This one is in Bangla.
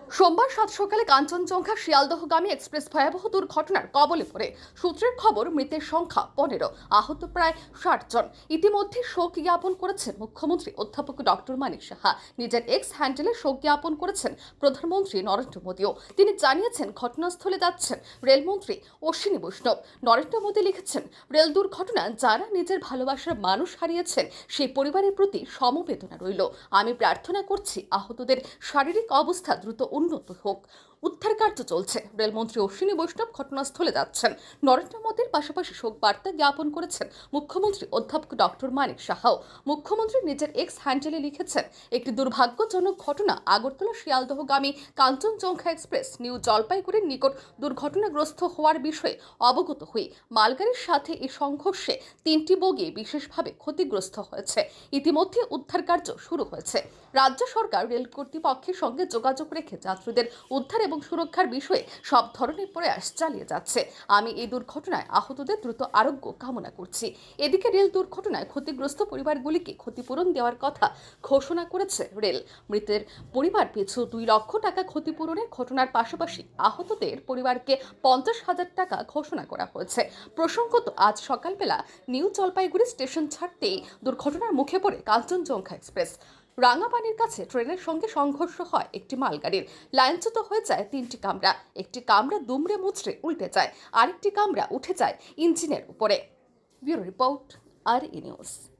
সোমবার সাত সকালে কাঞ্চনজঙ্ঘা শিয়ালদহগামী এক্সপ্রেস ভয়াবহ দুর্ঘটনার কবলে পড়ে সূত্রের খবর মৃতের সংখ্যা 15, আহত প্রায় 60 জন। ইতিমধ্যে শোক জ্ঞাপন করেছেন মুখ্যমন্ত্রী অধ্যাপক ডক্টর মানিক সাহা। নিজের এক্স হ্যান্ডেলে শোক জ্ঞাপন করেছেন প্রধানমন্ত্রী নরেন্দ্র মোদীও। তিনি জানিয়েছেন ঘটনাস্থলে যাচ্ছেন রেলমন্ত্রী অশ্বিনী বৈষ্ণব। নরেন্দ্র মোদী লিখেছেন, রেল দুর্ঘটনা যারা নিজের ভালোবাসার মানুষ হারিয়েছেন সেই পরিবারের প্রতি সমবেদনা রইল। আমি প্রার্থনা করছি আহতদের শারীরিক অবস্থা দ্রুত উন্নত হোক। উদ্ধার কার্য চলছে। রেলমন্ত্রী অশ্বিনী বৈষ্ণব ঘটনাস্থলে যাচ্ছেন। নরেন্দ্র মোদীর পাশাপাশি শোক বার্তা জ্ঞাপন করেছেন মুখ্যমন্ত্রী অধ্যাপক ডক্টর মানিক সাহাও। মুখ্যমন্ত্রী নিজের এক্স হ্যান্ডেলে লিখেছেন, একটি দুর্ভাগ্যজনক ঘটনা আগরতলা শিয়ালদহগামী কাঞ্চনজঙ্ঘা এক্সপ্রেস নিউ জলপাইগুড়ির নিকট দুর্ঘটনাগ্রস্ত হওয়ার বিষয়ে অবগত হই। মালগাড়ির সাথে এই সংঘর্ষে 3টি বগি বিশেষভাবে ক্ষতিগ্রস্ত হয়েছে। ইতিমধ্যে উদ্ধার কার্য শুরু হয়েছে। রাজ্য সরকার রেল কর্তৃপক্ষের সঙ্গে যোগাযোগ রেখে যাত্রীদের উদ্ধার এবং সুরক্ষার বিষয়ে সব ধরনের প্রয়াস চালিয়ে যাচ্ছে। আমি এই দুর্ঘটনায় আহতদের দ্রুত আরোগ্য কামনা করছি। এদিকে রেল দুর্ঘটনায় ক্ষতিগ্রস্ত পরিবারগুলিকে ক্ষতিপূরণ দেওয়ার কথা ঘোষণা করেছে রেল। মৃতের পরিবার পিছু 2 লক্ষ টাকা ক্ষতিপূরণের ঘটনার পাশাপাশি আহতদের পরিবারকে 50,000 টাকা ঘোষণা করা হয়েছে। প্রসঙ্গত, আজ সকালবেলা নিউ জলপাইগুড়ি স্টেশন ছাড়তেই দুর্ঘটনার মুখে পড়ে কাঞ্চনজঙ্ঘা এক্সপ্রেস। রাঙাপানির কাছে ট্রেনের সঙ্গে সংঘর্ষ হয় একটি মালগাড়ির। লাইনচ্যুত হয়ে যায় 3টি কামরা। একটি কামরা দুমড়ে মুচড়ে উল্টে যায়, আরেকটি কামরা উঠে যায় ইঞ্জিনের উপরে। ব্যুরো রিপোর্ট, আর নিউজ।